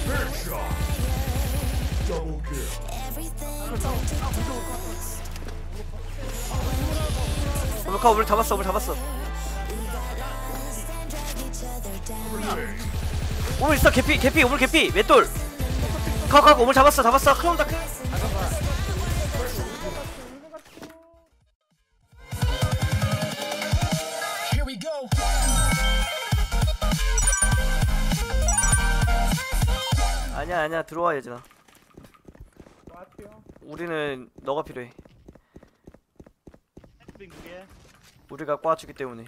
오물카 오물 잡았어 오물 잡았어. 오물 있어 개피 개피 오물 개피 맷돌. 컷 오물 잡았어 잡았어 크롬 다크. 아니야 들어와 예진아. 우리는 너가 필요해. 우리가 꽈주기 때문에.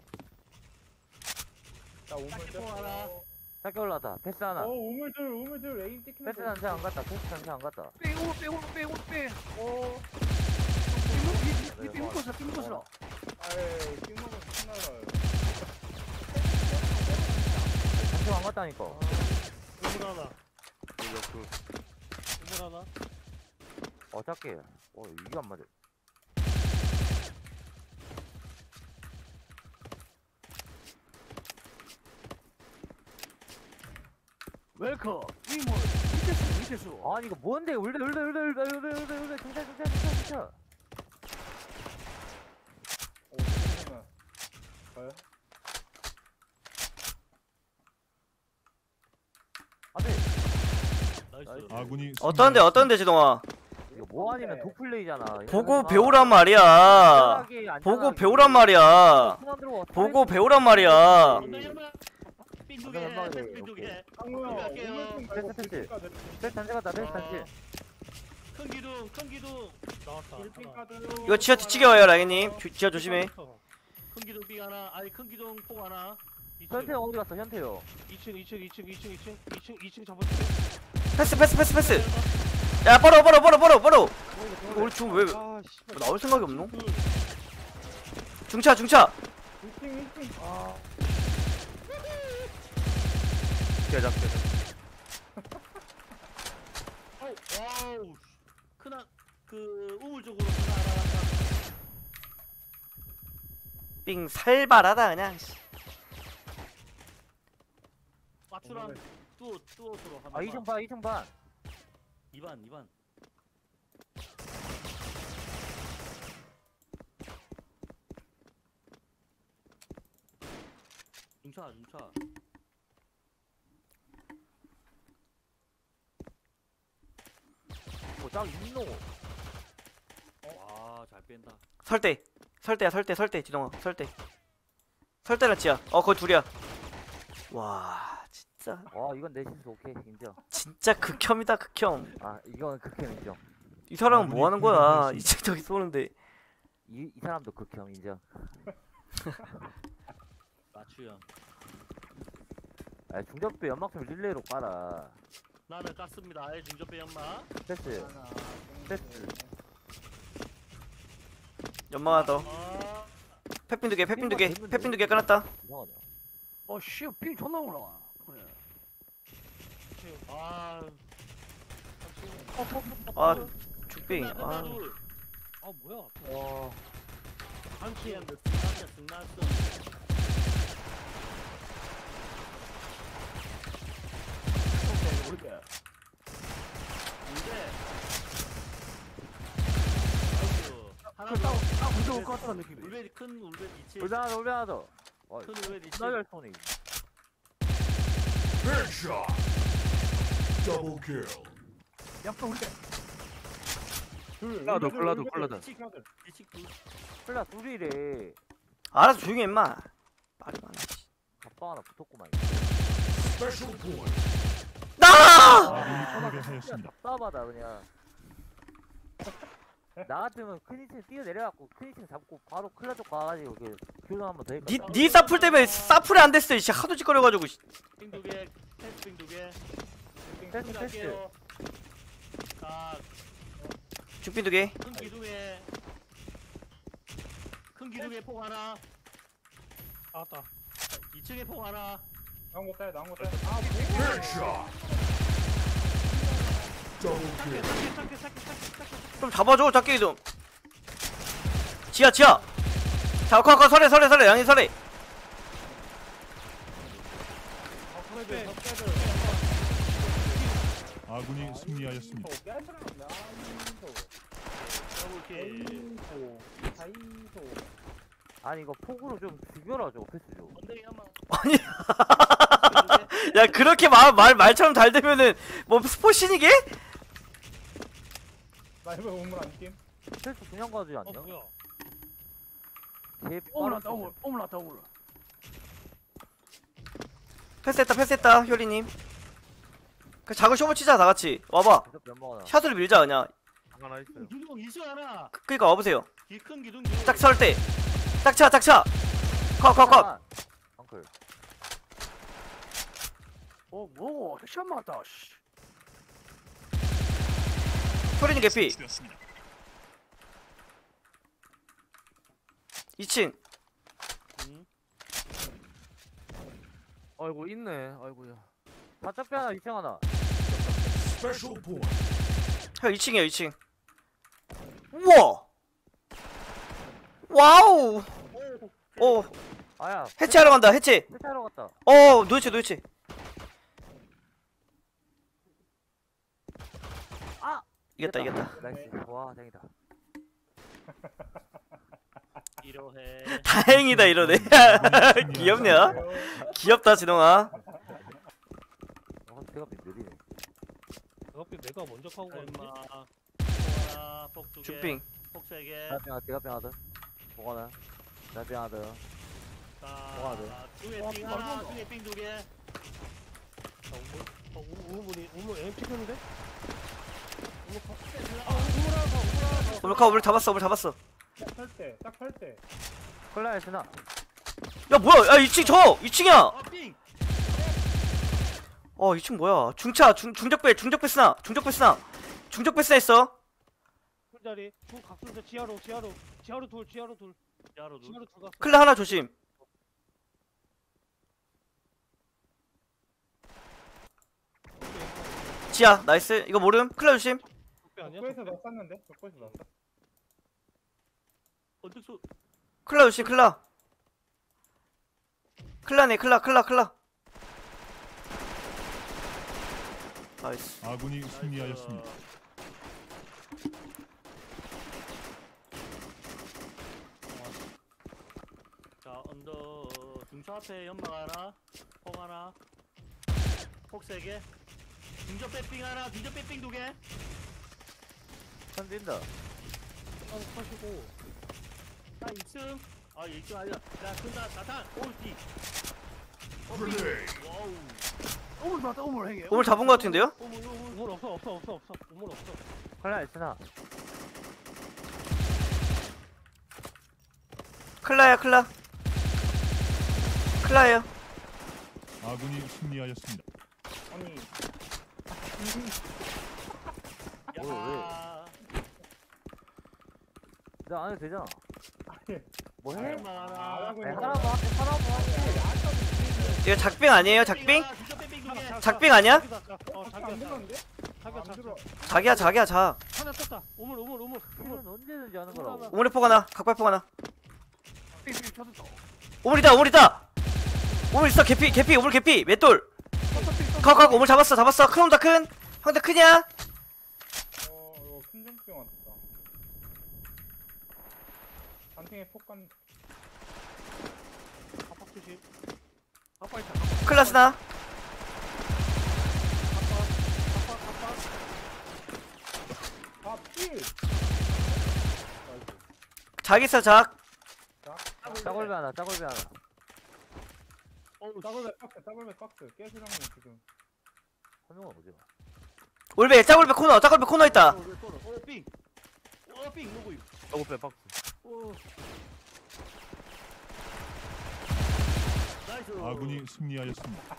나 우물들 하나. 짧게 올라왔다. 패스 하나. 우물들 에임 찍히면 패스 단차 안 갔다. 패스 단차 안 갔다. 빼. 삐 묶었어. 아이 띵먹은 신나라요. 단차 안 갔다니까. 우물 하나. 짧게. 이게 안 맞아. 웰컴. 이물. 밑에수. 아니 이거 뭔데? 울베 정차. 잠깐만. 가요? 앞에 나이스. 아군이 어떤데 지동아. 이거 뭐 아니면 도플레이잖아. 보고 배우란 말이야. 보고 배우란 말이야. 보고 배우란 말이야. 강우야 패스. 패스 단차 갔다. 패스 단차. 큰 기둥 나왔다. 이거 지하 뒤치게 와요 라인님. 지하 조심해. 큰 기둥 삐 하나. 아니 큰 기둥 폭 하나. 현태형 어디 갔어? 현태요. 2층 잡았지. 패스. 야 벌어. 이거 우리 지금 왜 나올 생각이 없노? 중차. 1층. 계좌. 와우. 크나 그 우물 쪽으로 하나. 삥 살발하다 그냥. 맞추랑 뚜어로 하나. 2층 반. 2반. 중차. 짝 있노. 와, 잘 뺀다. 설대 지동아 설대랑 지야. 거기 둘이야. 와 진짜 이건 내 실수. 오케이 인정. 진짜 극혐이다 극혐. 이건 극혐 인정. 이 사람은 뭐 하는 거야? 이제 저기 쏘는데. 이 사람도 극혐 인정. 맞추형. 중접배 연막 좀 릴레이로 깔아. 나는 깠습니다. 아예 중접배 연마. 패스. 연마가 더. 아, 패핀 두 개 끊었다. 이상하냐. 씨, 핑 존나 올라와. 그래. 죽빙. 뭐야? 한치. 하나 더. 무조건 껐다는 느낌이. 울베디 큰 울베디 있지. 울베 하나 더. 큰 울베디 있지. 잘 쏘네. Headshot. Double kill. 약간 우리 콜라도. 뒤치 둘. 콜라 둘이래. 알아서 조용히 해 임마. 말이 많아. 갑방 하나 붙었구만. Special point. 나! 아군이 패배하였습니다. 답답하다 그냥. 나 같으면 크니칭 뛰어내려갖고 크니칭 잡고 바로 클라 쪽 가가지고 이렇게 교정 한번 더 했거든. 니 사풀 때문에 사풀이 안 됐어. 씨 하도 짓거려가지고. 핑 두 개. 패스 핑 두 개. 패스. 갈게요. 자, 죽빙 두 개. 큰 기둥에 폭 하나. 나왔다. 2층에 폭 하나. 나온 거 딸. Headshot. Double kill. 좀 잡아줘 작게 좀. 지야. 자, 컷 설에 양이 설에. 아군이 승리하였습니다. 더블킬. 아니 이거 폭으로 좀 죽여라 저거 패스 좀. 언덕이 한번. 아니 야 그렇게 말처럼 잘 되면은 뭐 스포신이게? 라이브 우물 안 띄임? 패스 그냥 가지 않냐? 뭐야? 개 오물 빠른 났다 오물. 오물 났다 오물. 패스했다 효리님. 그 작은 쇼부 치자 다같이 와봐. 계속 몇 먹어놔. 샷을 밀자 그냥. 하나 있어요. 기둥 2층 하나. 그니까 와보세요. 큰 기둥. 짝 설 때. 짝차 컷. 엉클. 뭐? 시간 맞다. 씨. 효리님 개피. 2층. 아이고 있네. 아이고야. 바짝배 하나 2층 하나. Special point. 형 2층이에요 2층. 우와. 와우. 오 아야. 해체하러 간다 해체. 해체하러 갔다. 노이체. 아! 이겼다. 나이스. 와 다행이다. 이러해. 다행이다 이러네. 귀엽냐? 귀엽다 진홍아. 제가 느리네. 내가 먼저 하고 얼마. 하나. 폭 2개. 주핑. 폭 3개. 대가병 하든. 뭐가나. 대가병 하든. 뭐가 돼? 중에 삥 하나. 중에 삥 2개. 우물 M 찍혔는데? 우물 잡았어. 딱 펼 때. 콜라에스나. 야 뭐야? 야 2층 2층이야. 삥. 2층 뭐야? 중적배 쓰나 있어. 풀자리. 중 각순서 지하로 둘. 야로 누. 지하로 둘 갔어. 클라 하나 조심. 지야 나이스. 이거 모름. 클라 조심. 벽배 아니야? 벽에서 나 쐈는데? 벽에서 나 쐈. 언덕 소. 클라 조심. 클라네. 클라. 나이스. 아군이 승리하였습니다. 자, 언덕 중차 앞에 연막 하나, 폭 하나, 폭 3개, 중저 빼삥 하나, 중저 빼삥 2개. 선 뛴다. 컷이고. 자, 2층. 아, 2층 아니야. 야, 큰다, 자탄. 오디. Grenade. 와우. 우물 맞다 우물 행해. 우물 잡은 거 같은데요? 우물 없어. 우물 없어. 콜라에스나. 클라예요. 아군이 승리하였습니다. 아니, 야. 나 안 해도 되잖아. 뭐 해? 연막 안 하나. 하고 아니, 있는 하나만 이거 작빙 아니에요? 작빙? 중저 빼삥 2개. 작빙 아니야? 안 들었는데? 안 들어. 자기야. 하나 떴다. 우물. 이건 언제든지 하는 거라고. 우물에 하나. 각발폭 하나. 쳤어. 우물 있다. 우물 있어. 개피. 우물 개피. 맷돌. 컷. 우물 잡았어. 큰 놈다 큰. 형들 크냐? 이거 큰 점핑 왔다. 단팅에 폭간. 압박 조심. 압박 있다. 클라스나. 아, 필! 작 있어 작. 짜골배 하나. 더블백 박스. 깨수랑은 지금. 선용아 뭐지? 올베 짝올베 코너 있다. 삥. 삥 누구 이거? 더블배 박스. 나이스. 아군이 승리하였습니다.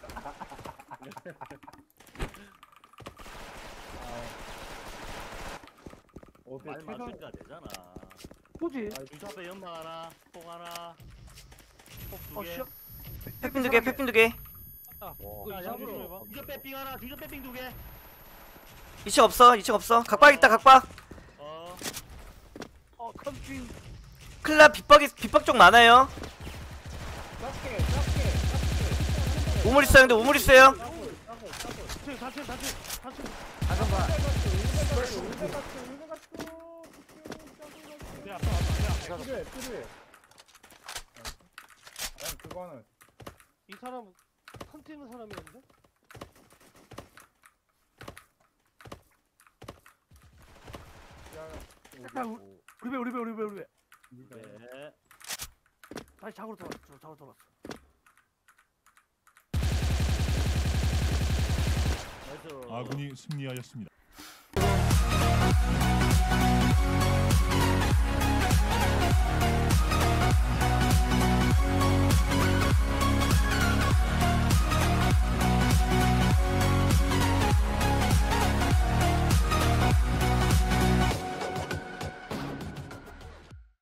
어제 말 최선. 맞추니까 되잖아. 뭐지? 중차 앞에 연막 하나, 폭 하나, 폭 2개. 씨. 페핀 2개. 와. 야, 양으로. 중저 빼삥 하나, 중저 빼삥 2개. 2층 없어. 각박 있다. 컴퓨. 클라 빗박 쪽 많아요. 작게. 우물 있어요. 근데 우물 있어요. 좌측. 가정가. 야, 필요해. 아니 그거는 이 사람 선 뛰는 사람이었는데? 야 우리 배. 네. 다시 작으로 들어왔어. 나이스. 아군이 승리하였습니다.